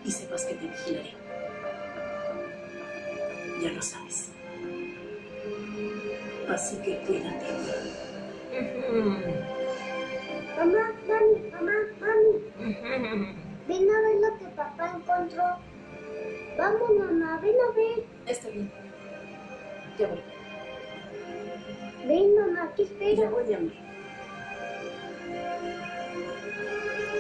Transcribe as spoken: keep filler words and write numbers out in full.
y sepas que te vigilaré. Ya lo sabes. Así que cuídate. Mamá, mami, mamá, mami. Ven a ver lo que papá encontró. Vamos, mamá, ven a ver. Está bien. Ya voy. Ven, mamá, ¿qué Ya espero? voy, amor.